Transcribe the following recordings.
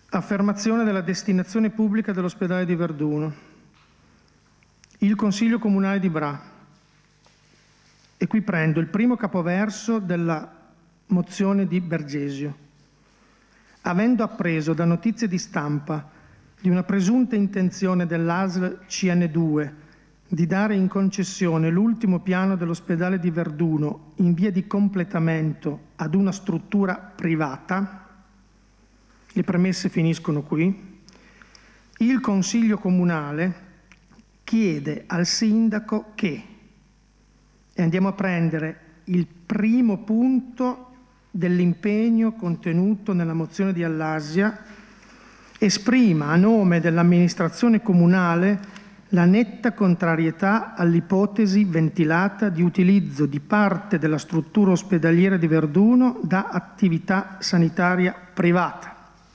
Affermazione della destinazione pubblica dell'ospedale di Verduno. Il Consiglio Comunale di Bra. E qui prendo il primo capoverso della mozione di Bergesio. Avendo appreso da notizie di stampa di una presunta intenzione dell'ASL CN2 di dare in concessione l'ultimo piano dell'ospedale di Verduno in via di completamento ad una struttura privata, le premesse finiscono qui, il Consiglio Comunale chiede al Sindaco che, e andiamo a prendere il primo punto dell'impegno contenuto nella mozione di Allasia, esprima a nome dell'amministrazione comunale la netta contrarietà all'ipotesi ventilata di utilizzo di parte della struttura ospedaliera di Verduno da attività sanitaria privata.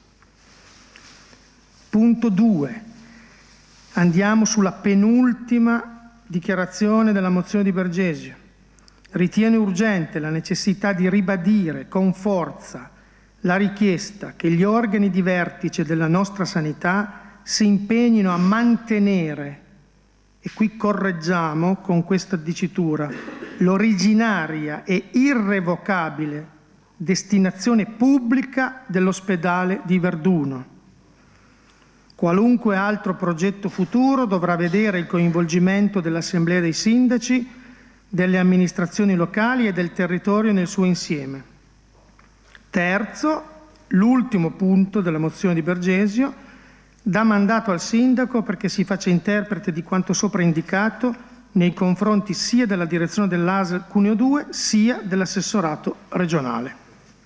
Punto 2. Andiamo sulla penultima dichiarazione della mozione di Bergesio. Ritiene urgente la necessità di ribadire con forza la richiesta che gli organi di vertice della nostra sanità si impegnino a mantenere, e qui correggiamo con questa dicitura, l'originaria e irrevocabile destinazione pubblica dell'ospedale di Verduno. Qualunque altro progetto futuro dovrà vedere il coinvolgimento dell'Assemblea dei Sindaci, delle amministrazioni locali e del territorio nel suo insieme. Terzo, l'ultimo punto della mozione di Bergesio, dà mandato al Sindaco perché si faccia interprete di quanto sopra indicato nei confronti sia della direzione dell'ASL Cuneo 2 sia dell'assessorato regionale.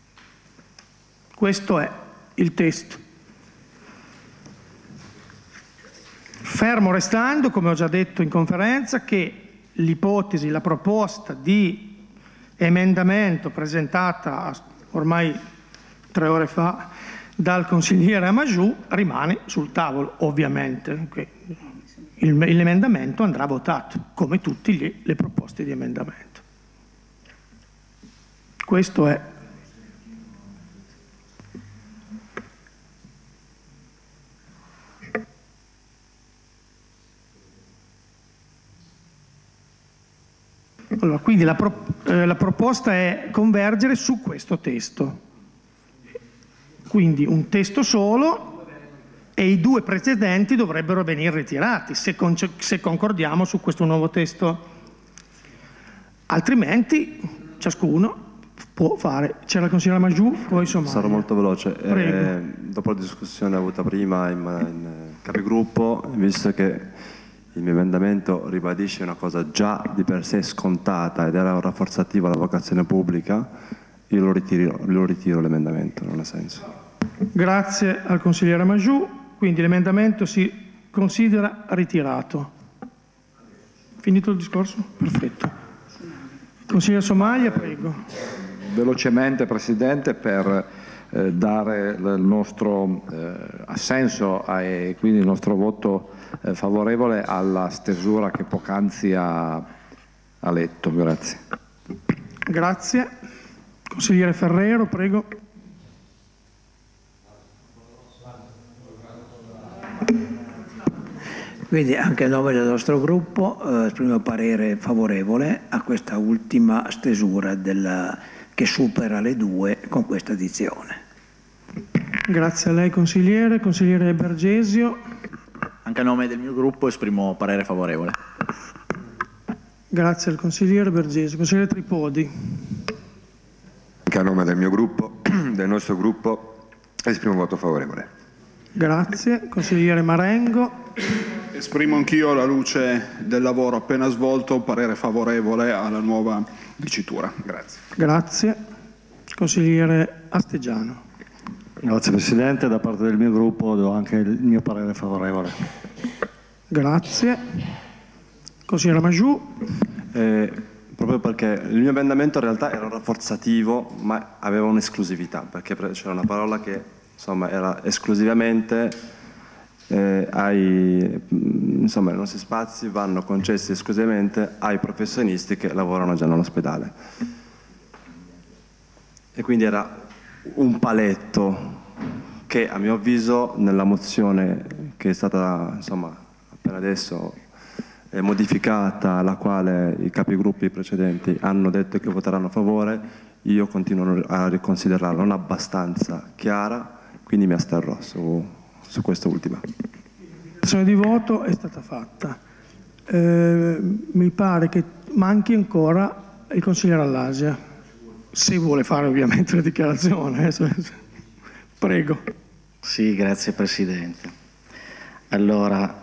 Questo è il testo. Fermo restando, come ho già detto in conferenza, che l'ipotesi, la proposta di emendamento presentata ormai 3 ore fa dal consigliere Amajou rimane sul tavolo, ovviamente. L'emendamento andrà votato, come tutte le proposte di emendamento. Questo è. Allora, quindi la proposta è convergere su questo testo. Quindi un testo solo e i 2 precedenti dovrebbero venire ritirati se concordiamo su questo nuovo testo. Altrimenti ciascuno può fare. C'è la consigliera Amajou, poi insomma. Sarò molto veloce. Dopo la discussione avuta prima in capigruppo, visto che il mio emendamento ribadisce una cosa già di per sé scontata ed era rafforzativo alla vocazione pubblica, io lo ritiro l'emendamento, non ha senso. Grazie al consigliere Amajou, quindi l'emendamento si considera ritirato. Finito il discorso? Perfetto. Consigliere Somaglia, prego. Velocemente, Presidente, per dare il nostro assenso e quindi il nostro voto favorevole alla stesura che poc'anzi ha letto. Grazie. Grazie. Consigliere Ferrero, prego. Quindi anche a nome del nostro gruppo esprimo parere favorevole a questa ultima stesura che supera le 2 con questa addizione. Grazie a lei consigliere. Consigliere Bergesio. Anche a nome del mio gruppo esprimo parere favorevole. Grazie al consigliere Bergesio. Consigliere Tripodi. Anche a nome del mio gruppo, del nostro gruppo, esprimo voto favorevole. Grazie. Consigliere Marengo. Esprimo anch'io, alla luce del lavoro appena svolto, parere favorevole alla nuova dicitura. Grazie. Grazie. Consigliere Asteggiano. Grazie Presidente, da parte del mio gruppo do anche il mio parere favorevole. Grazie. Consigliere Amajou. Proprio perché il mio emendamento in realtà era rafforzativo, ma aveva un'esclusività, perché c'era una parola che insomma era esclusivamente insomma i nostri spazi vanno concessi esclusivamente ai professionisti che lavorano già nell'ospedale. E quindi era un paletto che a mio avviso nella mozione che è stata insomma appena adesso modificata, la quale i capigruppi precedenti hanno detto che voteranno a favore, io continuo a riconsiderarla non abbastanza chiara, quindi mi asterrò su questa ultima. La di voto è stata fatta. Mi pare che manchi ancora il consigliere Allasia, se vuole fare ovviamente la dichiarazione. Prego. Sì, grazie Presidente. Allora,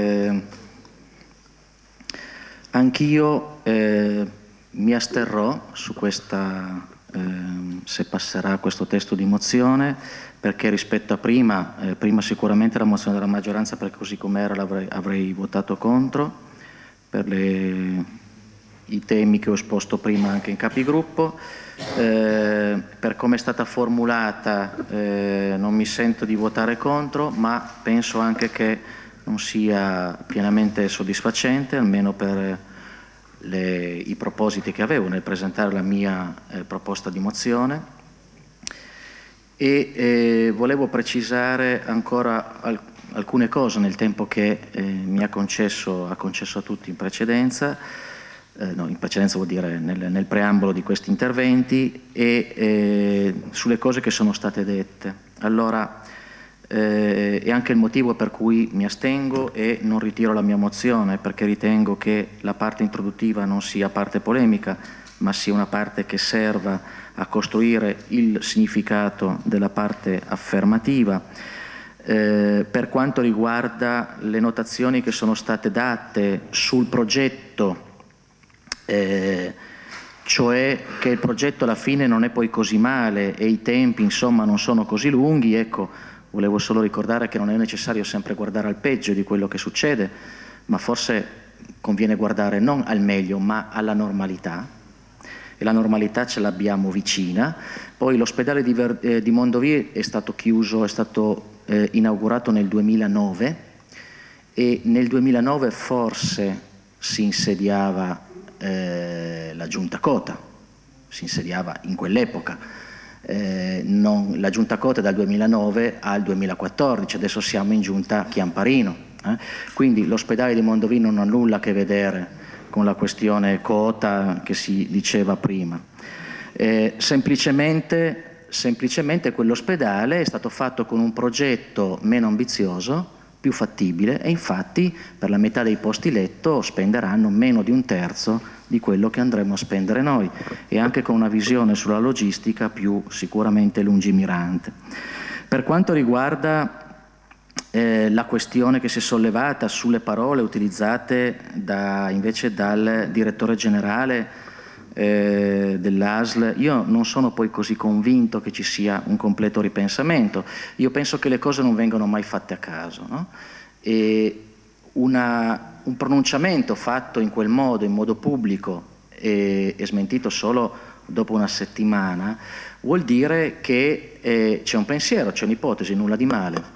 anch'io mi asterrò su questa, se passerà questo testo di mozione, perché rispetto a prima sicuramente la mozione della maggioranza, perché così com'era avrei votato contro, per i temi che ho esposto prima anche in capigruppo. Per come è stata formulata non mi sento di votare contro, ma penso anche che non sia pienamente soddisfacente, almeno per i propositi che avevo nel presentare la mia proposta di mozione. E volevo precisare ancora alcune cose nel tempo che mi ha concesso a tutti in precedenza. No, in precedenza vuol dire nel preambolo di questi interventi, e sulle cose che sono state dette. Allora, è anche il motivo per cui mi astengo e non ritiro la mia mozione, perché ritengo che la parte introduttiva non sia parte polemica, ma sia una parte che serva a costruire il significato della parte affermativa. Per quanto riguarda le notazioni che sono state date sul progetto, cioè che il progetto alla fine non è poi così male e i tempi insomma non sono così lunghi, ecco, volevo solo ricordare che non è necessario sempre guardare al peggio di quello che succede, ma forse conviene guardare non al meglio ma alla normalità, e la normalità ce l'abbiamo vicina. Poi l'ospedale di Mondovì è stato chiuso, è stato inaugurato nel 2009, e nel 2009 forse si insediava la Giunta Cota, si insediava in quell'epoca. La Giunta Cota è dal 2009 al 2014, adesso siamo in Giunta Chiamparino. Quindi l'ospedale di Mondovì non ha nulla a che vedere con la questione Cota che si diceva prima. Semplicemente quell'ospedale è stato fatto con un progetto meno ambizioso, più fattibile, e infatti per la metà dei posti letto spenderanno meno di un terzo di quello che andremo a spendere noi, e anche con una visione sulla logistica più sicuramente lungimirante. Per quanto riguarda la questione che si è sollevata sulle parole utilizzate invece dal direttore generale dell'ASL, io non sono poi così convinto che ci sia un completo ripensamento. Io penso che le cose non vengano mai fatte a caso, no? E un pronunciamento fatto in quel modo, in modo pubblico, e smentito solo dopo una settimana, vuol dire che c'è un pensiero, c'è un'ipotesi, nulla di male.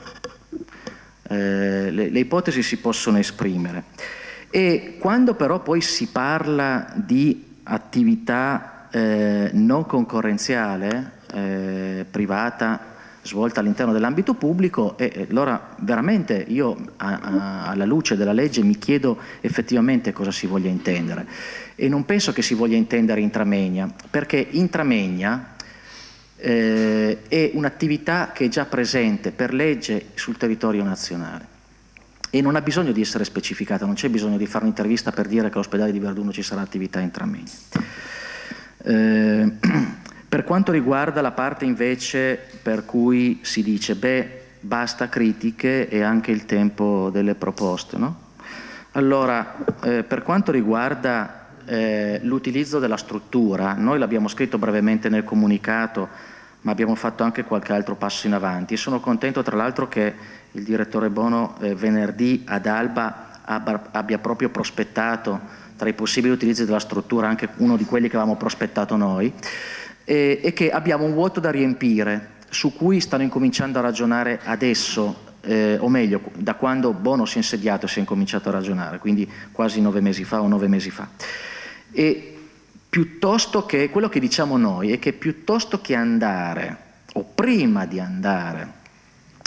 Le ipotesi si possono esprimere, e quando però poi si parla di attività non concorrenziale, privata, svolta all'interno dell'ambito pubblico, allora veramente io alla luce della legge mi chiedo effettivamente cosa si voglia intendere, e non penso che si voglia intendere intramoenia, perché intramoenia è un'attività che è già presente per legge sul territorio nazionale e non ha bisogno di essere specificata, non c'è bisogno di fare un'intervista per dire che all'ospedale di Verduno ci sarà attività intramoenia. Per quanto riguarda la parte invece per cui si dice basta critiche e anche il tempo delle proposte, no? Allora, per quanto riguarda l'utilizzo della struttura, noi l'abbiamo scritto brevemente nel comunicato, ma abbiamo fatto anche qualche altro passo in avanti, e sono contento tra l'altro che il direttore Bono venerdì ad Alba abbia proprio prospettato tra i possibili utilizzi della struttura anche uno di quelli che avevamo prospettato noi, e che abbiamo un vuoto da riempire su cui stanno incominciando a ragionare adesso, o meglio da quando Bono si è insediato si è incominciato a ragionare, quindi quasi 9 mesi fa o 9 mesi fa. E piuttosto che, quello che diciamo noi è che piuttosto che andare, o prima di andare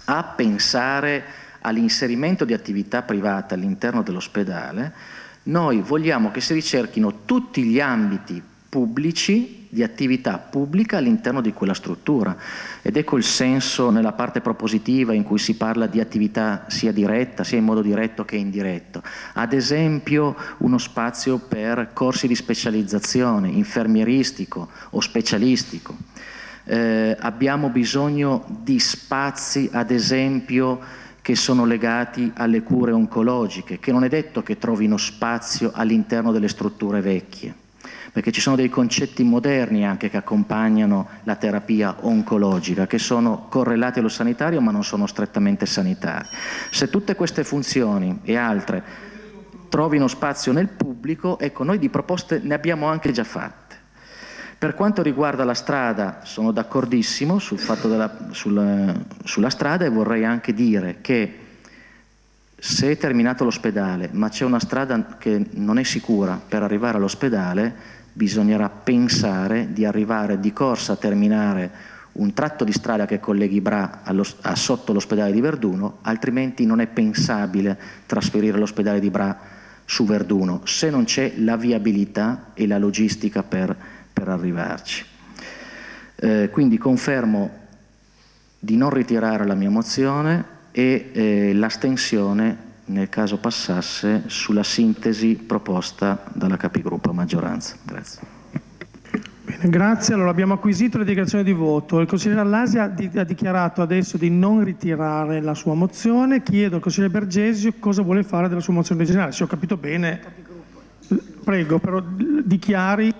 a pensare all'inserimento di attività private all'interno dell'ospedale, noi vogliamo che si ricerchino tutti gli ambiti pubblici di attività pubblica all'interno di quella struttura, ed ecco il senso nella parte propositiva in cui si parla di attività sia diretta, sia in modo diretto che indiretto. Ad esempio uno spazio per corsi di specializzazione infermieristico o specialistico. Abbiamo bisogno di spazi, ad esempio, che sono legati alle cure oncologiche, che non è detto che trovino spazio all'interno delle strutture vecchie, perché ci sono dei concetti moderni anche che accompagnano la terapia oncologica, che sono correlati allo sanitario ma non sono strettamente sanitari. Se tutte queste funzioni e altre trovino spazio nel pubblico, ecco, noi di proposte ne abbiamo anche già fatte. Per quanto riguarda la strada, sono d'accordissimo sul fatto sulla strada, e vorrei anche dire che se è terminato l'ospedale ma c'è una strada che non è sicura per arrivare all'ospedale, bisognerà pensare di arrivare di corsa a terminare un tratto di strada che colleghi Bra sotto l'ospedale di Verduno, altrimenti non è pensabile trasferire l'ospedale di Bra su Verduno se non c'è la viabilità e la logistica per arrivarci. Quindi confermo di non ritirare la mia mozione e l'astensione nel caso passasse sulla sintesi proposta dalla capigruppo a maggioranza. Grazie. Bene, grazie. Allora abbiamo acquisito le dichiarazioni di voto. Il consigliere Allasi ha dichiarato adesso di non ritirare la sua mozione. Chiedo al consigliere Bergesio cosa vuole fare della sua mozione originale. Se ho capito bene, prego, però dichiari.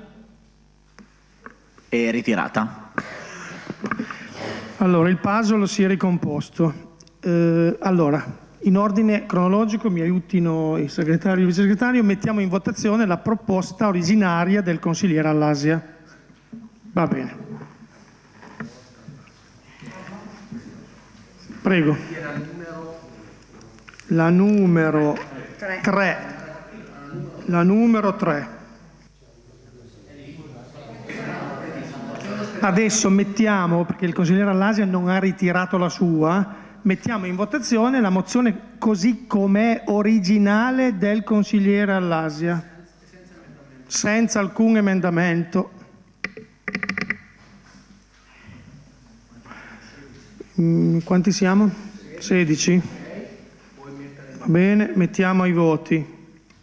È ritirata. Allora, il puzzle si è ricomposto. Allora, in ordine cronologico, mi aiutino il segretario e il vice segretario, mettiamo in votazione la proposta originaria del consigliere Allasia. Va bene. Prego. La numero 3. La numero 3. Adesso mettiamo, perché il consigliere Allasia non ha ritirato la sua, mettiamo in votazione la mozione così com'è originale del consigliere Allasia, senza alcun emendamento. Quanti siamo? 16? Va bene, mettiamo ai voti.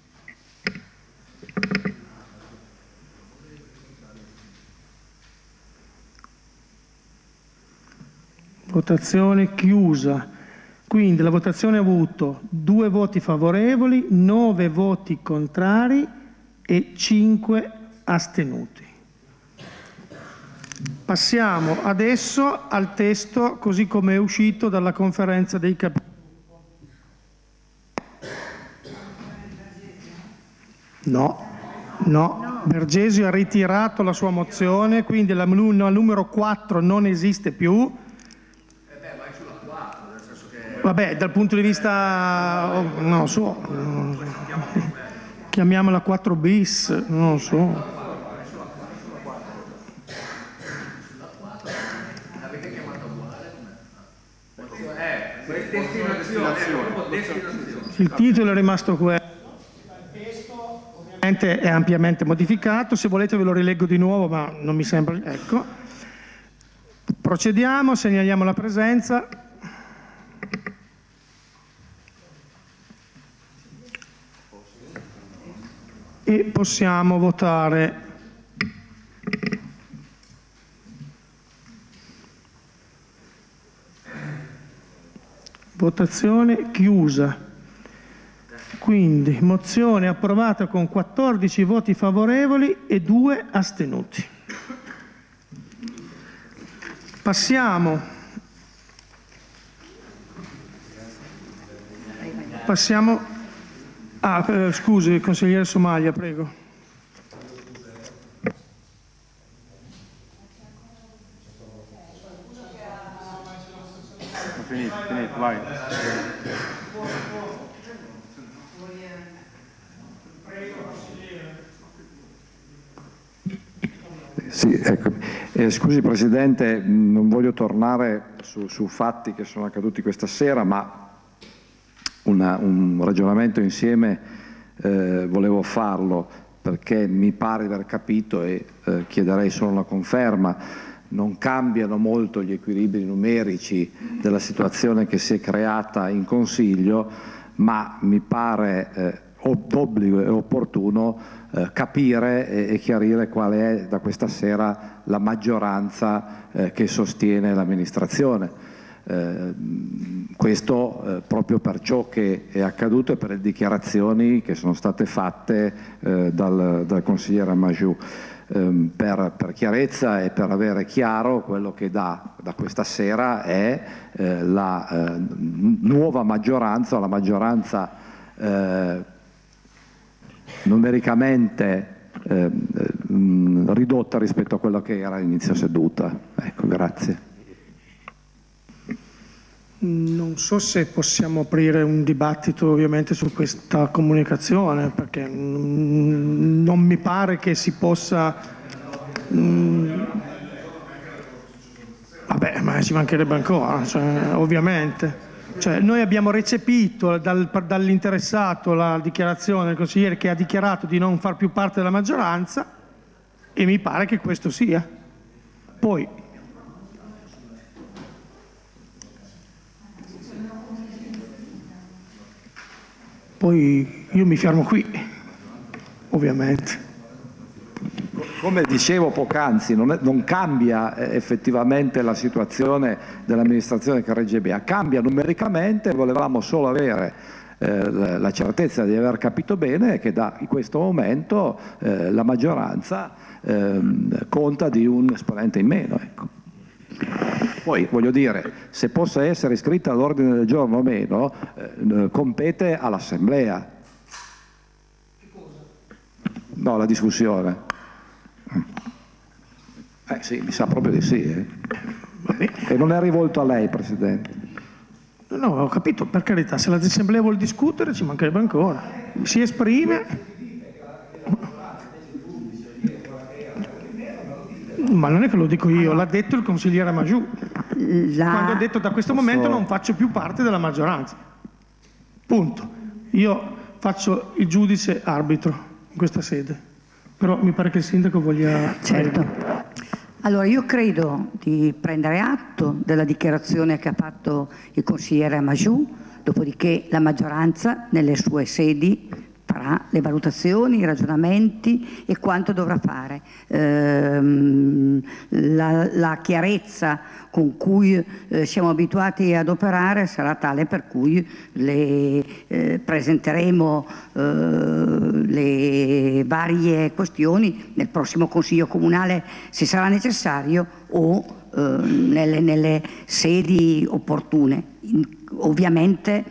Votazione chiusa. Quindi la votazione ha avuto 2 voti favorevoli, 9 voti contrari e 5 astenuti. Passiamo adesso al testo così come è uscito dalla conferenza dei capigruppo. No, Bergesio ha ritirato la sua mozione, quindi la numero 4 non esiste più. Vabbè, dal punto di vista, non lo so, chiamiamola 4 bis, non lo so. Il titolo è rimasto quello. Il testo ovviamente è ampiamente modificato, se volete ve lo rileggo di nuovo, ma non mi sembra. Ecco. Procediamo, segnaliamo la presenza. E possiamo votare. Votazione chiusa. Quindi mozione approvata con 14 voti favorevoli e 2 astenuti. Passiamo scusi, consigliere Somaglia, prego. Finito, vai. Sì, ecco. Scusi Presidente, non voglio tornare su fatti che sono accaduti questa sera, ma un ragionamento insieme volevo farlo, perché mi pare di aver capito, e chiederei solo una conferma, non cambiano molto gli equilibri numerici della situazione che si è creata in Consiglio, ma mi pare d'obbligo e opportuno capire e chiarire qual è da questa sera la maggioranza che sostiene l'amministrazione. Questo proprio per ciò che è accaduto e per le dichiarazioni che sono state fatte dal consigliere Majou. Per chiarezza e per avere chiaro quello che da questa sera è la nuova maggioranza, o la maggioranza numericamente ridotta rispetto a quello che era all'inizio seduta. Ecco, grazie. Non so se possiamo aprire un dibattito ovviamente su questa comunicazione, perché non mi pare che si possa... Vabbè, ma ci mancherebbe ancora, cioè, ovviamente. Cioè, noi abbiamo recepito dall'interessato la dichiarazione del consigliere che ha dichiarato di non far più parte della maggioranza, e mi pare che questo sia. Poi io mi fermo qui, ovviamente. Come dicevo poc'anzi, non cambia effettivamente la situazione dell'amministrazione Carige, cambia numericamente. Volevamo solo avere la certezza di aver capito bene che in questo momento la maggioranza conta di un esponente in meno. Ecco. Poi voglio dire, se possa essere iscritta all'ordine del giorno o meno, compete all'Assemblea. Che cosa? No, la discussione. Sì, mi sa proprio di sì. E non è rivolto a lei, Presidente. No, ho capito, per carità, se l'Assemblea vuol discutere ci mancherebbe ancora. Si esprime... Ma non è che lo dico io, l'ha detto il consigliere Majou, quando ha detto da questo momento non faccio più parte della maggioranza. Punto. Io faccio il giudice arbitro in questa sede, però mi pare che il sindaco voglia... Certo. Allora io credo di prendere atto della dichiarazione che ha fatto il consigliere Majou, dopodiché la maggioranza nelle sue sedi farà le valutazioni, i ragionamenti e quanto dovrà fare. La chiarezza con cui siamo abituati ad operare sarà tale per cui presenteremo le varie questioni nel prossimo Consiglio Comunale se sarà necessario o nelle sedi opportune. Ovviamente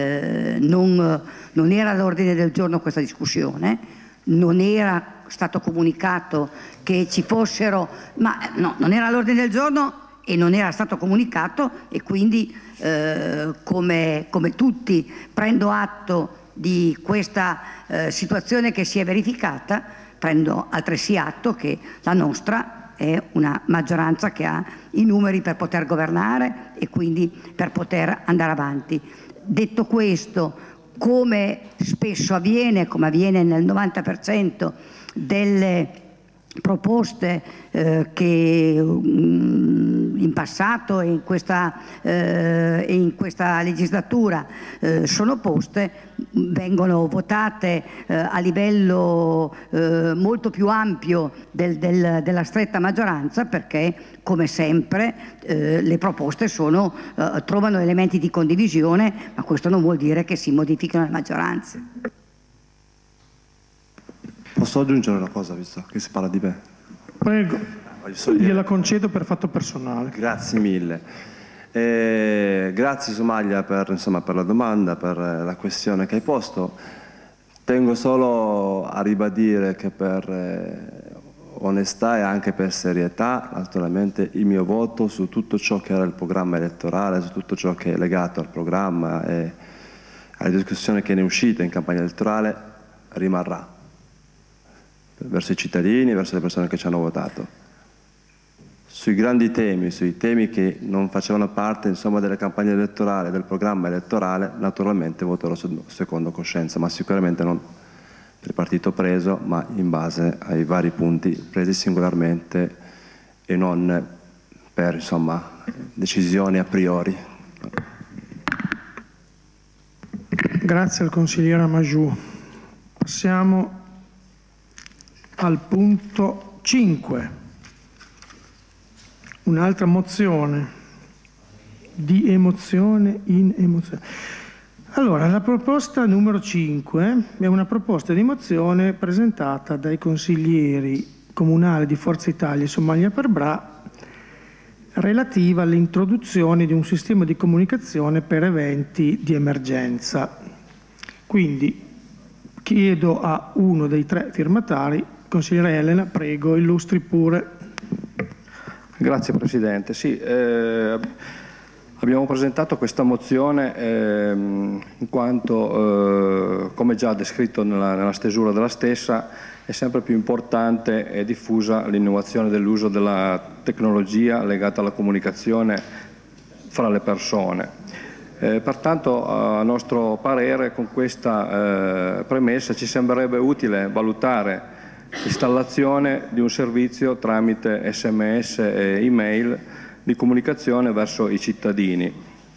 non era all'ordine del giorno questa discussione, non era stato comunicato che ci fossero, ma no, non era all'ordine del giorno e non era stato comunicato, e quindi come tutti prendo atto di questa situazione che si è verificata, prendo altresì atto che la nostra è una maggioranza che ha i numeri per poter governare e quindi per poter andare avanti. Detto questo, come spesso avviene, come avviene nel 90% delle proposte che in passato e in questa legislatura sono poste, vengono votate a livello molto più ampio della stretta maggioranza, perché come sempre le proposte trovano elementi di condivisione, ma questo non vuol dire che si modifichino le maggioranze. Posso aggiungere una cosa, visto che si parla di me? Prego, gliela concedo per fatto personale. Grazie mille. Grazie Somaglia per la domanda, per la questione che hai posto. Tengo solo a ribadire che per onestà e anche per serietà, naturalmente il mio voto su tutto ciò che era il programma elettorale, su tutto ciò che è legato al programma e alla discussione che ne è uscita in campagna elettorale rimarrà verso i cittadini, verso le persone che ci hanno votato. sui grandi temi, sui temi che non facevano parte insomma, delle campagne elettorali, del programma elettorale, naturalmente voterò secondo coscienza, ma sicuramente non per partito preso, ma in base ai vari punti presi singolarmente e non per insomma, decisioni a priori. Grazie al consigliere Amajou. Passiamo al punto 5. Un'altra mozione di emozione in emozione. Allora, la proposta numero 5 è una proposta di mozione presentata dai consiglieri comunali di Forza Italia e Somalia per Bra relativa all'introduzione di un sistema di comunicazione per eventi di emergenza. Quindi chiedo a uno dei 3 firmatari, consigliere Elena, prego, illustri pure. Grazie Presidente. Sì, abbiamo presentato questa mozione in quanto, come già descritto nella stesura della stessa, è sempre più importante e diffusa l'innovazione dell'uso della tecnologia legata alla comunicazione fra le persone. Pertanto, a nostro parere, con questa premessa ci sembrerebbe utile valutare l'installazione di un servizio tramite SMS e email di comunicazione verso i cittadini,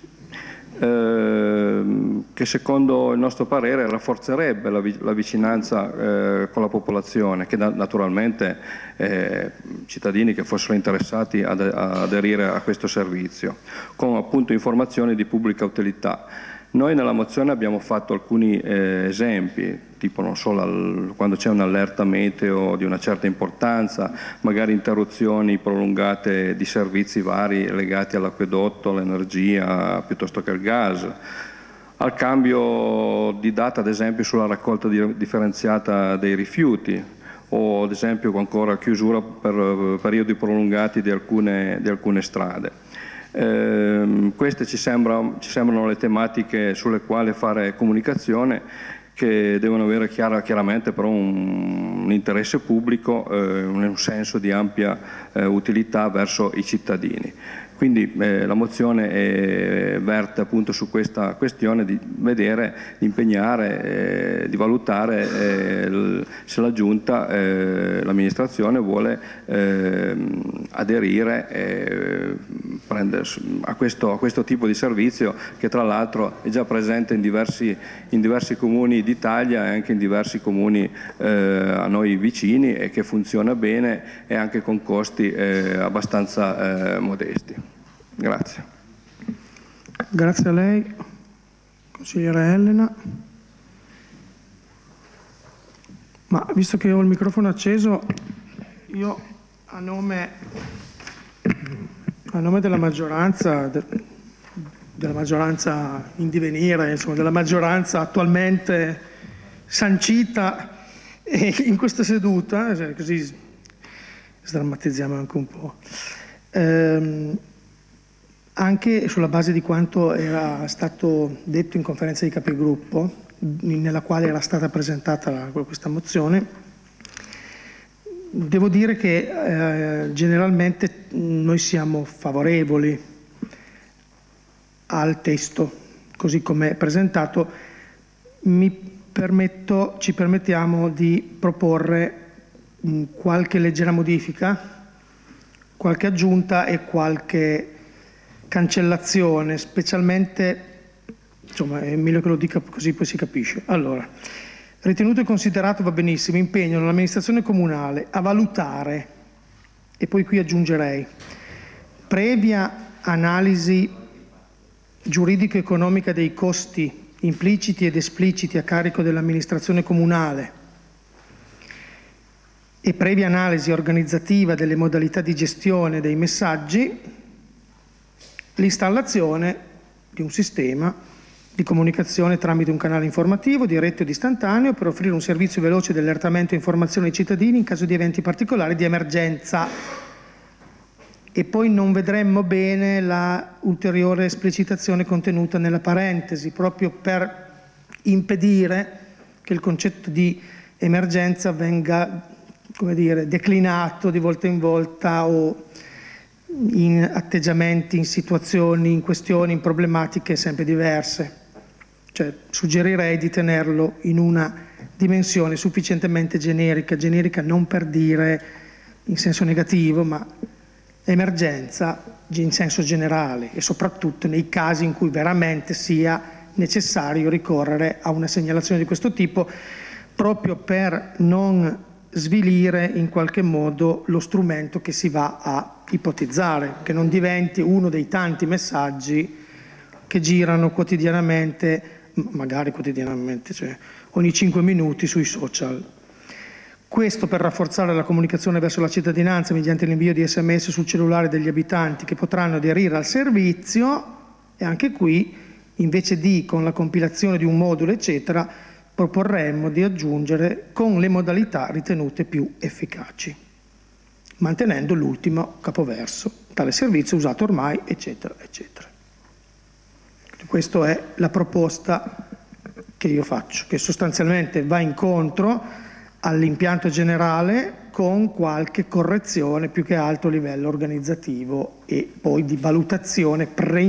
che secondo il nostro parere rafforzerebbe la vicinanza con la popolazione, che naturalmente cittadini che fossero interessati ad aderire a questo servizio, con appunto informazioni di pubblica utilità. Noi nella mozione abbiamo fatto alcuni esempi, tipo non so, quando c'è un'allerta meteo di una certa importanza, magari interruzioni prolungate di servizi vari legati all'acquedotto, all'energia, piuttosto che al gas, al cambio di data ad esempio sulla raccolta differenziata dei rifiuti, o ad esempio ancora chiusura per periodi prolungati di alcune strade. Queste ci sembrano le tematiche sulle quali fare comunicazione, che devono avere chiaramente però un interesse pubblico, un senso di ampia utilità verso i cittadini. Quindi la mozione verte appunto su questa questione di vedere, di impegnare, di valutare se la Giunta, l'amministrazione vuole aderire a questo tipo di servizio, che tra l'altro è già presente in diversi comuni d'Italia e anche in diversi comuni a noi vicini, e che funziona bene e anche con costi abbastanza modesti. Grazie. Grazie a lei, consigliere Elena. Ma visto che ho il microfono acceso, io a nome della maggioranza in divenire, insomma, della maggioranza attualmente sancita in questa seduta, così sdrammatizziamo anche un po'. Anche sulla base di quanto era stato detto in conferenza di capigruppo, nella quale era stata presentata questa mozione, devo dire che generalmente noi siamo favorevoli al testo così come presentato. Ci permettiamo di proporre qualche leggera modifica, qualche aggiunta e qualche cancellazione, specialmente, insomma è meglio che lo dica così poi si capisce. Allora, ritenuto e considerato, va benissimo, impegno l'amministrazione comunale a valutare, e poi qui aggiungerei, previa analisi giuridico-economica dei costi impliciti ed espliciti a carico dell'amministrazione comunale e previa analisi organizzativa delle modalità di gestione dei messaggi, l'installazione di un sistema di comunicazione tramite un canale informativo, diretto ed istantaneo, per offrire un servizio veloce di allertamento e informazione ai cittadini in caso di eventi particolari di emergenza. E poi non vedremmo bene la ulteriore esplicitazione contenuta nella parentesi, proprio per impedire che il concetto di emergenza venga, come dire, declinato di volta in volta o in atteggiamenti, in situazioni, in questioni, in problematiche sempre diverse. Cioè, suggerirei di tenerlo in una dimensione sufficientemente generica non per dire in senso negativo, ma emergenza in senso generale, e soprattutto nei casi in cui veramente sia necessario ricorrere a una segnalazione di questo tipo, proprio per non svilire in qualche modo lo strumento che si va a ipotizzare, che non diventi uno dei tanti messaggi che girano quotidianamente, magari quotidianamente, cioè ogni 5 minuti sui social. Questo per rafforzare la comunicazione verso la cittadinanza mediante l'invio di SMS sul cellulare degli abitanti che potranno aderire al servizio, e anche qui, invece di con la compilazione di un modulo eccetera, proporremmo di aggiungere con le modalità ritenute più efficaci, mantenendo l'ultimo capoverso, tale servizio usato ormai, eccetera, eccetera. Questa è la proposta che io faccio, che sostanzialmente va incontro all'impianto generale con qualche correzione più che altro a livello organizzativo e poi di valutazione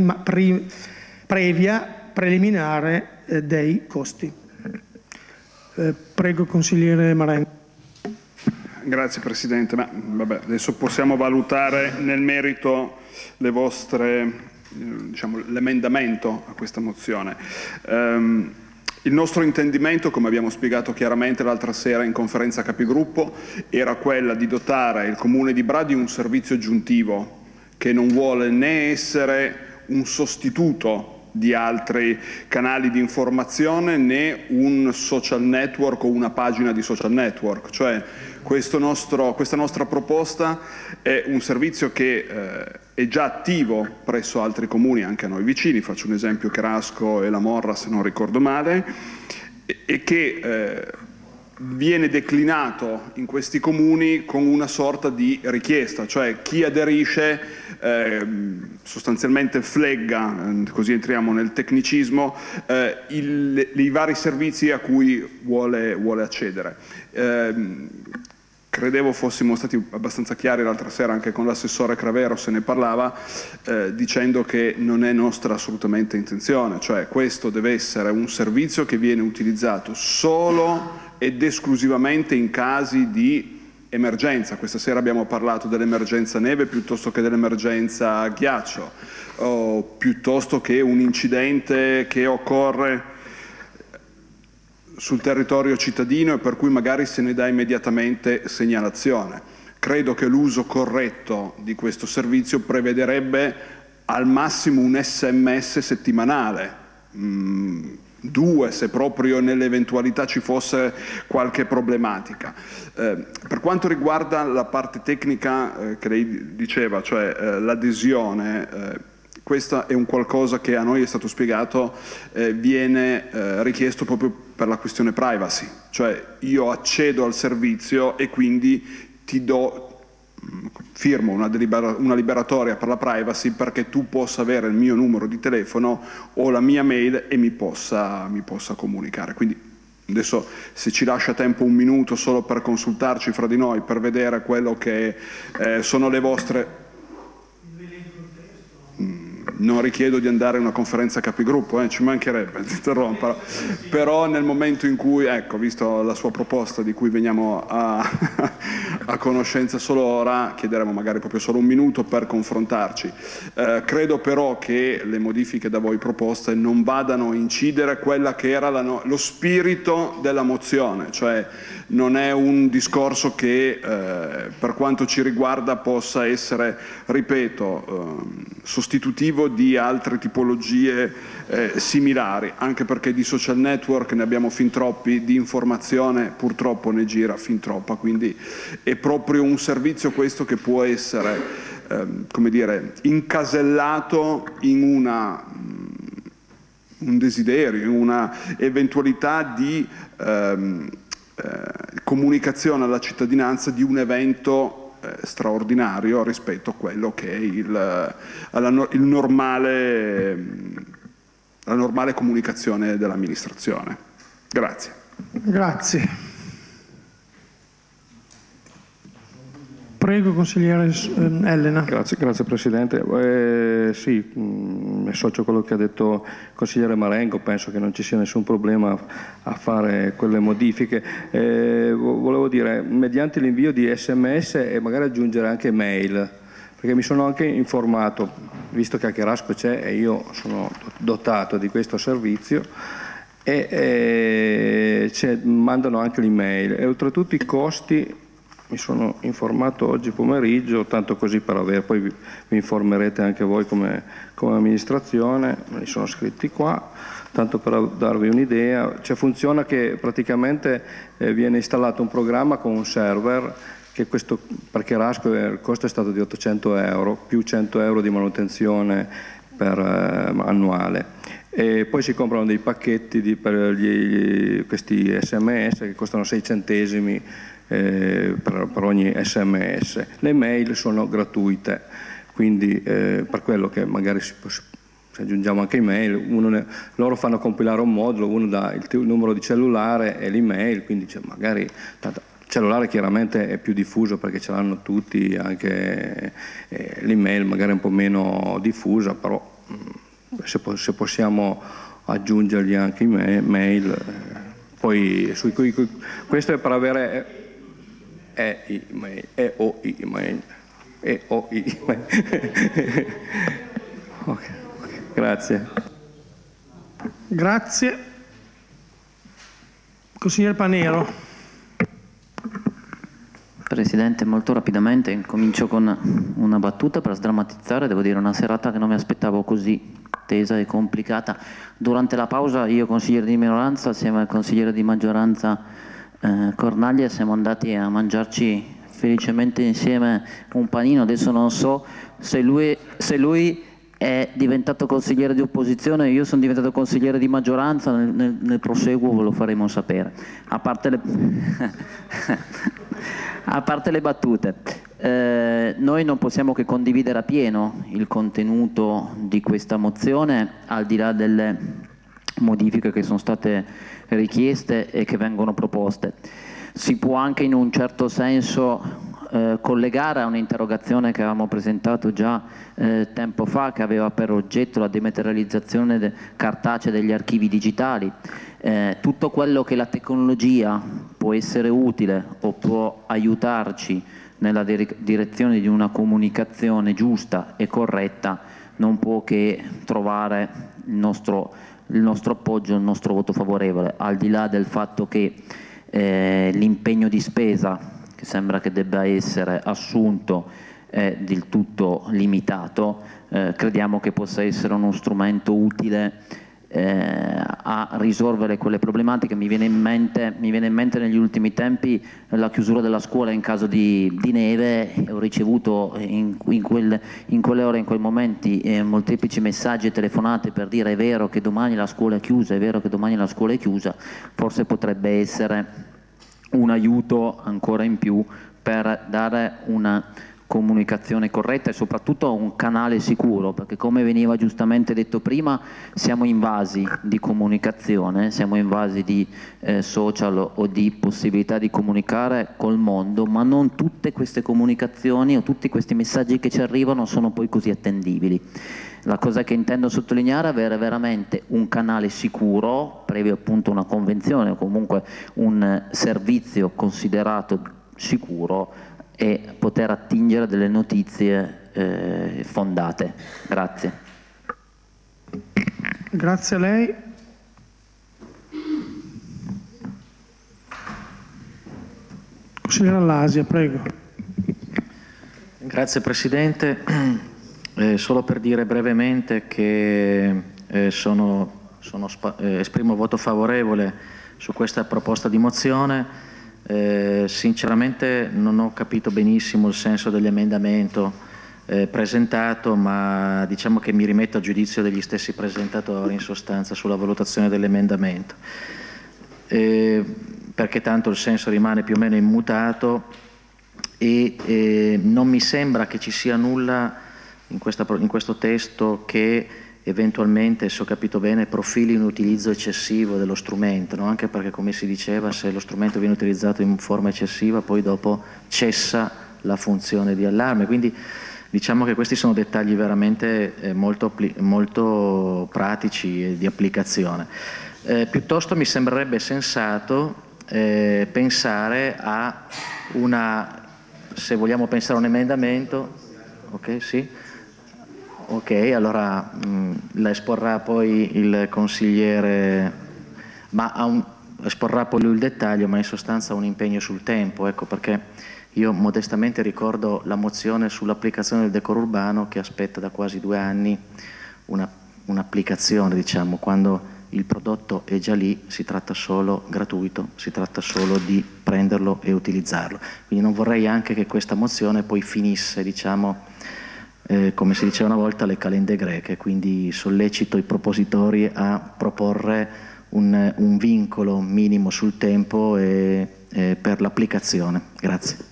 preliminare dei costi. Prego, consigliere Marengo. Grazie Presidente. Vabbè, adesso possiamo valutare nel merito le vostre, l'emendamento a questa mozione. Il nostro intendimento, come abbiamo spiegato chiaramente l'altra sera in conferenza capigruppo, era quella di dotare il Comune di Bra di un servizio aggiuntivo che non vuole né essere un sostituto di altri canali di informazione né un social network o una pagina di social network. Cioè questa nostra proposta è un servizio che è già attivo presso altri comuni, anche a noi vicini, faccio un esempio Cherasco e La Morra se non ricordo male, e che viene declinato in questi comuni con una sorta di richiesta, cioè chi aderisce sostanzialmente flegga, così entriamo nel tecnicismo, i vari servizi a cui vuole accedere. Credevo fossimo stati abbastanza chiari l'altra sera, anche con l'assessore Cravero se ne parlava, dicendo che non è nostra assolutamente intenzione, cioè questo deve essere un servizio che viene utilizzato solo ed esclusivamente in casi di emergenza. Questa sera abbiamo parlato dell'emergenza neve piuttosto che dell'emergenza ghiaccio, o piuttosto che un incidente che occorre sul territorio cittadino e per cui magari se ne dà immediatamente segnalazione. Credo che l'uso corretto di questo servizio prevederebbe al massimo un SMS settimanale, 2 se proprio nell'eventualità ci fosse qualche problematica. Per quanto riguarda la parte tecnica che lei diceva, cioè l'adesione, questo è un qualcosa che a noi è stato spiegato, viene richiesto proprio per la questione privacy, cioè io accedo al servizio e quindi firmo una liberatoria per la privacy perché tu possa avere il mio numero di telefono o la mia mail e mi possa comunicare. Quindi adesso, se ci lascia tempo un minuto solo per consultarci fra di noi, per vedere quello che sono le vostre... Non richiedo di andare a una conferenza capigruppo, ci mancherebbe, ti interrompo, però nel momento in cui, ecco, visto la sua proposta di cui veniamo a conoscenza solo ora, chiederemo magari proprio solo un minuto per confrontarci. Credo però che le modifiche da voi proposte non vadano a incidere quella che era lo spirito della mozione, cioè non è un discorso che per quanto ci riguarda possa essere, ripeto, sostitutivo di altre tipologie similari, anche perché di social network ne abbiamo fin troppi, di informazione purtroppo ne gira fin troppa, quindi è proprio un servizio questo che può essere, come dire, incasellato in un desiderio, in una eventualità di comunicazione alla cittadinanza di un evento straordinario rispetto a quello che è la normale comunicazione dell'amministrazione. Grazie. Grazie. Prego, consigliere Elena. Grazie Presidente. Sì, mi associo a quello che ha detto il consigliere Marengo, penso che non ci sia nessun problema a fare quelle modifiche. Volevo dire, mediante l'invio di SMS e magari aggiungere anche mail, perché mi sono anche informato, visto che a Cherasco c'è e io sono dotato di questo servizio, e mandano anche l'email e oltretutto i costi. Mi sono informato oggi pomeriggio, tanto così per avere, poi vi informerete anche voi come amministrazione, me li sono scritti qua, tanto per darvi un'idea. Cioè funziona che praticamente viene installato un programma con un server, che questo per Cherasco il costo è stato di 800 euro, più 100 euro di manutenzione annuale. E poi si comprano dei pacchetti per questi SMS che costano 6 centesimi per ogni SMS. Le mail sono gratuite, quindi per quello che magari se aggiungiamo anche email, loro fanno compilare un modulo, uno dà il numero di cellulare e l'email, quindi magari il cellulare chiaramente è più diffuso perché ce l'hanno tutti, anche l'email magari è un po' meno diffusa, però se possiamo aggiungergli anche email, poi questo è per avere email. Okay. Grazie. Grazie. Consigliere Panero. Presidente, molto rapidamente incomincio con una battuta per sdrammatizzare. Devo dire, una serata che non mi aspettavo così tesa e complicata. Durante la pausa io, consigliere di minoranza, assieme al consigliere di maggioranza Cornaglia, siamo andati a mangiarci felicemente insieme un panino. Adesso non so se lui è diventato consigliere di opposizione, io sono diventato consigliere di maggioranza, nel proseguo ve lo faremo sapere. A parte le battute, noi non possiamo che condividere appieno il contenuto di questa mozione, al di là delle modifiche che sono state richieste e che vengono proposte. Si può anche in un certo senso collegare a un'interrogazione che avevamo presentato già tempo fa, che aveva per oggetto la dematerializzazione cartacea degli archivi digitali. Tutto quello che la tecnologia può essere utile o può aiutarci nella direzione di una comunicazione giusta e corretta non può che trovare il nostro appoggio, il nostro voto favorevole, al di là del fatto che l'impegno di spesa che sembra che debba essere assunto è del tutto limitato. Crediamo che possa essere uno strumento utile a risolvere quelle problematiche. Mi viene in mente negli ultimi tempi la chiusura della scuola in caso di neve. Ho ricevuto in quelle ore, in quei momenti, molteplici messaggi e telefonate per dire: è vero che domani la scuola è chiusa, è vero che domani la scuola è chiusa. Forse potrebbe essere un aiuto ancora in più per dare una comunicazione corretta e soprattutto un canale sicuro, perché come veniva giustamente detto prima, siamo invasi di comunicazione, siamo invasi di social o di possibilità di comunicare col mondo, ma non tutte queste comunicazioni o tutti questi messaggi che ci arrivano sono poi così attendibili. La cosa che intendo sottolineare è avere veramente un canale sicuro, previo appunto una convenzione o comunque un servizio considerato sicuro, e poter attingere delle notizie fondate. Grazie. Grazie a lei. Consigliere Allasia, prego. Grazie Presidente. Solo per dire brevemente che esprimo voto favorevole su questa proposta di mozione. Sinceramente non ho capito benissimo il senso dell'emendamento presentato, ma diciamo che mi rimetto a giudizio degli stessi presentatori in sostanza sulla valutazione dell'emendamento, perché tanto il senso rimane più o meno immutato e non mi sembra che ci sia nulla in questo testo che eventualmente, se ho capito bene, profili un utilizzo eccessivo dello strumento, no? Anche perché, come si diceva, se lo strumento viene utilizzato in forma eccessiva poi dopo cessa la funzione di allarme, quindi diciamo che questi sono dettagli veramente molto pratici e di applicazione. Piuttosto mi sembrerebbe sensato pensare a se vogliamo pensare a un emendamento, ok, sì? Ok, allora la esporrà poi il consigliere, ma esporrà poi lui il dettaglio, ma in sostanza un impegno sul tempo, ecco, perché io modestamente ricordo la mozione sull'applicazione del decoro urbano che aspetta da quasi 2 anni un'applicazione, diciamo, quando il prodotto è già lì, si tratta solo gratuito, si tratta solo di prenderlo e utilizzarlo. Quindi non vorrei anche che questa mozione poi finisse, diciamo, come si diceva una volta, le calende greche, quindi sollecito i propositori a proporre un vincolo minimo sul tempo per l'applicazione. Grazie.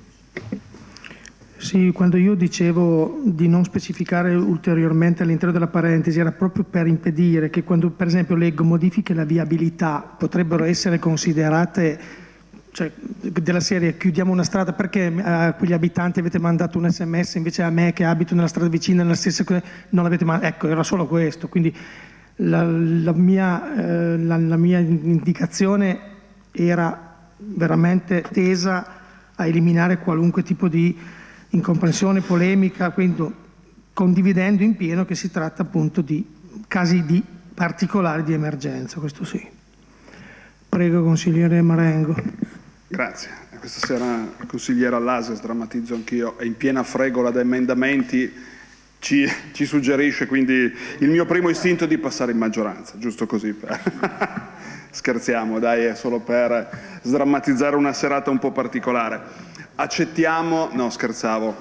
Sì, quando io dicevo di non specificare ulteriormente all'interno della parentesi era proprio per impedire che quando per esempio leggo modifiche alla viabilità potrebbero essere considerate, cioè della serie chiudiamo una strada perché a quegli abitanti avete mandato un SMS invece a me che abito nella strada vicina nella stessa non l'avete mandato, ecco, era solo questo, quindi la mia indicazione era veramente tesa a eliminare qualunque tipo di incomprensione, polemica, quindi condividendo in pieno che si tratta appunto di casi di particolari di emergenza, questo sì. Prego, consigliere Marengo. Grazie. Questa sera, consigliere all'ASE, sdrammatizzo anch'io, è in piena fregola da emendamenti, ci suggerisce quindi il mio primo istinto di passare in maggioranza, giusto così. Scherziamo, dai, è solo per sdrammatizzare una serata un po' particolare. Accettiamo, no scherzavo,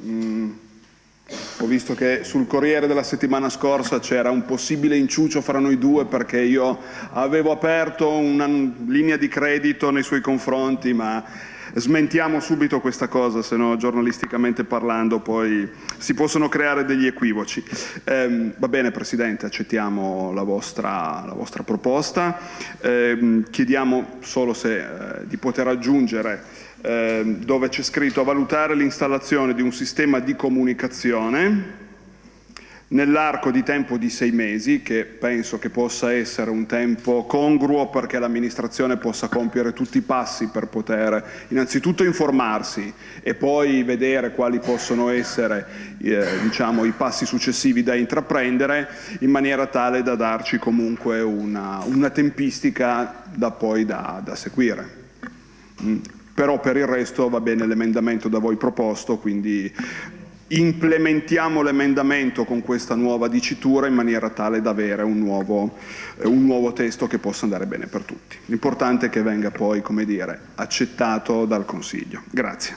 ho visto che sul Corriere della settimana scorsa c'era un possibile inciucio fra noi due perché io avevo aperto una linea di credito nei suoi confronti, ma smentiamo subito questa cosa, se no giornalisticamente parlando poi si possono creare degli equivoci. Va bene Presidente, accettiamo la vostra proposta, chiediamo solo di poter aggiungere dove c'è scritto a valutare l'installazione di un sistema di comunicazione nell'arco di tempo di 6 mesi, che penso che possa essere un tempo congruo perché l'amministrazione possa compiere tutti i passi per poter innanzitutto informarsi e poi vedere quali possono essere diciamo, i passi successivi da intraprendere, in maniera tale da darci comunque una tempistica da seguire. Però per il resto va bene l'emendamento da voi proposto, quindi implementiamo l'emendamento con questa nuova dicitura in maniera tale da avere un nuovo testo che possa andare bene per tutti. L'importante è che venga poi, come dire, accettato dal Consiglio. Grazie.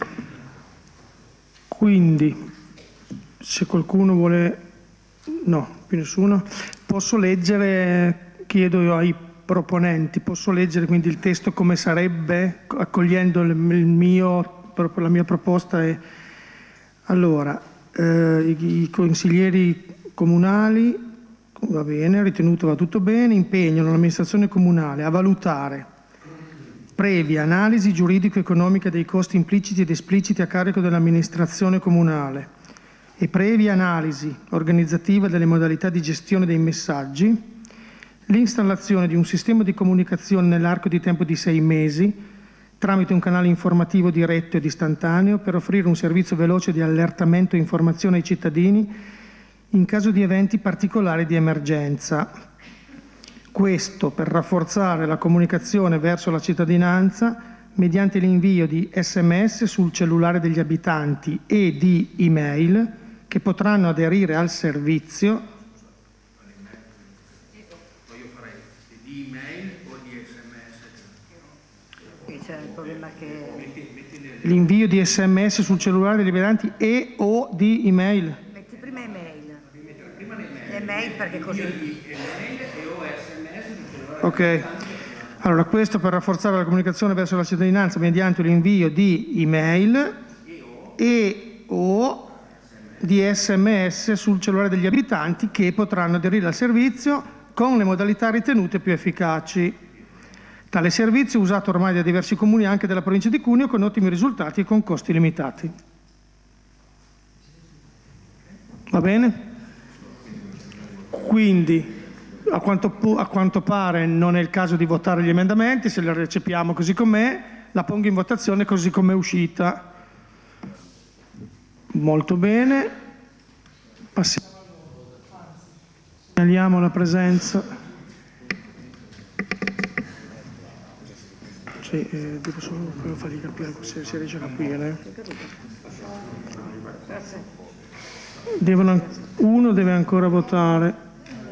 Quindi, se qualcuno vuole... No, più nessuno. Posso leggere, chiedo ai proponenti, posso leggere quindi il testo come sarebbe, accogliendo la mia proposta? Allora, i consiglieri comunali, va bene, ritenuto va tutto bene, impegnano l'amministrazione comunale a valutare, previa analisi giuridico-economica dei costi impliciti ed espliciti a carico dell'amministrazione comunale e previa analisi organizzativa delle modalità di gestione dei messaggi, l'installazione di un sistema di comunicazione nell'arco di tempo di 6 mesi tramite un canale informativo diretto ed istantaneo per offrire un servizio veloce di allertamento e informazione ai cittadini in caso di eventi particolari di emergenza. Questo per rafforzare la comunicazione verso la cittadinanza mediante l'invio di SMS sul cellulare degli abitanti e di email che potranno aderire al servizio. L'invio di SMS sul cellulare degli abitanti e o di email. Metti prima email. Email perché così. Ok. Allora, questo per rafforzare la comunicazione verso la cittadinanza mediante l'invio di email e o di SMS sul cellulare degli abitanti che potranno aderire al servizio con le modalità ritenute più efficaci. Tale servizio è usato ormai da diversi comuni anche della provincia di Cuneo con ottimi risultati e con costi limitati. Va bene? Quindi a quanto pare non è il caso di votare gli emendamenti, se li recepiamo così com'è, la pongo in votazione così com'è uscita. Molto bene. Passiamo. Segnaliamo la presenza. Sì, devo solo fargli capire se si riesce a capire. Uno deve ancora votare.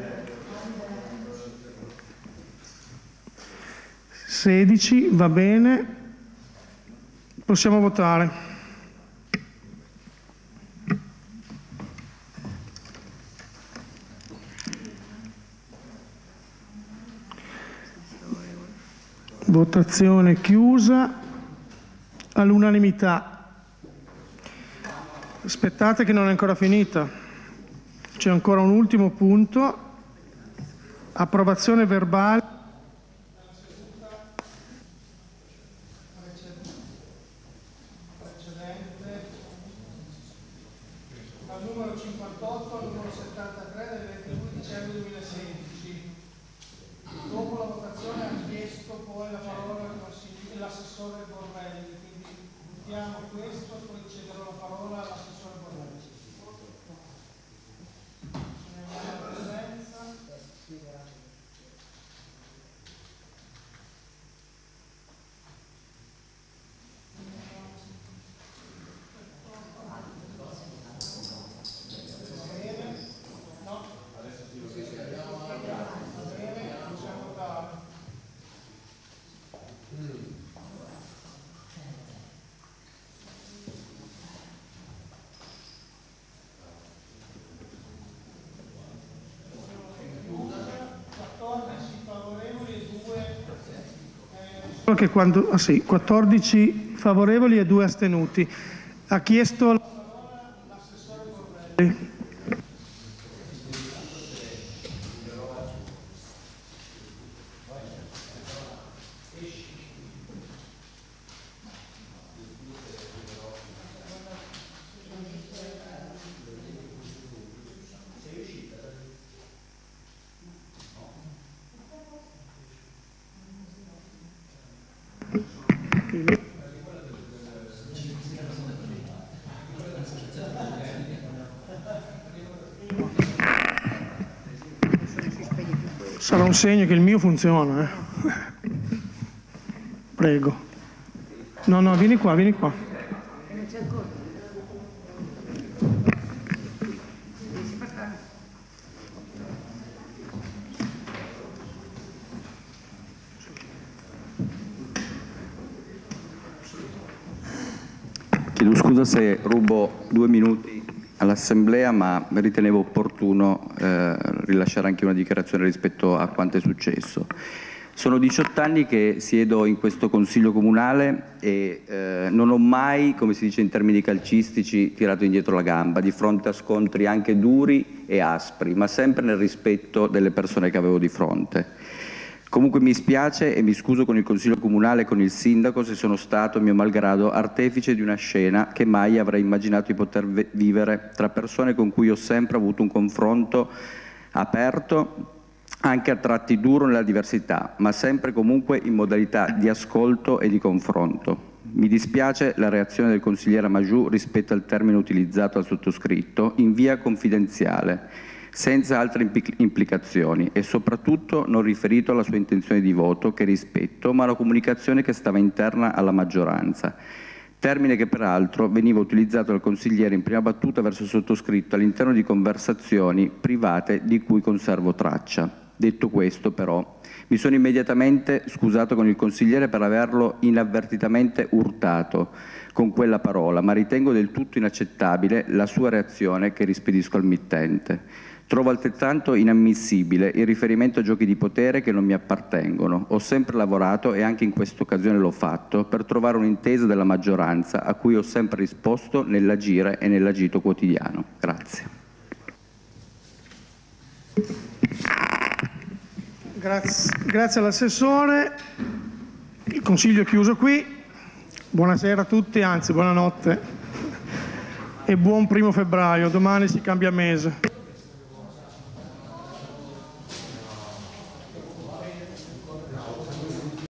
16, va bene. Possiamo votare. Votazione chiusa all'unanimità. Aspettate che non è ancora finita. C'è ancora un ultimo punto. Approvazione verbale. Dal numero 58 al numero 73 del 22 dicembre 2016. Dopo la votazione ha chiesto poi la parola l'assessore Borrelli, quindi votiamo questo e poi cederò la parola all'assessore Borrelli. Che quando, 14 favorevoli e 2 astenuti. Ha chiesto la parola l'assessore Borrelli. Sarà un segno che il mio funziona. Prego. No, vieni qua, vieni qua. Chiedo scusa se rubo 2 minuti all'Assemblea, ma ritenevo opportuno rilasciare anche una dichiarazione rispetto a quanto è successo. Sono 18 anni che siedo in questo Consiglio Comunale e non ho mai, come si dice in termini calcistici, tirato indietro la gamba di fronte a scontri anche duri e aspri, ma sempre nel rispetto delle persone che avevo di fronte. Comunque mi spiace e mi scuso con il Consiglio Comunale e con il Sindaco se sono stato, mio malgrado, artefice di una scena che mai avrei immaginato di poter vivere tra persone con cui ho sempre avuto un confronto aperto, anche a tratti duro nella diversità, ma sempre comunque in modalità di ascolto e di confronto. Mi dispiace la reazione del consigliere Majù rispetto al termine utilizzato dal sottoscritto in via confidenziale, senza altre implicazioni e soprattutto non riferito alla sua intenzione di voto, che rispetto, ma alla comunicazione che stava interna alla maggioranza. Termine che peraltro veniva utilizzato dal consigliere in prima battuta verso il sottoscritto all'interno di conversazioni private di cui conservo traccia. Detto questo, però, mi sono immediatamente scusato con il consigliere per averlo inavvertitamente urtato con quella parola, ma ritengo del tutto inaccettabile la sua reazione che rispedisco al mittente. Trovo altrettanto inammissibile il riferimento a giochi di potere che non mi appartengono. Ho sempre lavorato, e anche in questa occasione l'ho fatto, per trovare un'intesa della maggioranza a cui ho sempre risposto nell'agire e nell'agito quotidiano. Grazie. Grazie all'assessore. Il Consiglio è chiuso qui. Buonasera a tutti, anzi buonanotte e buon 1° febbraio. Domani si cambia mese.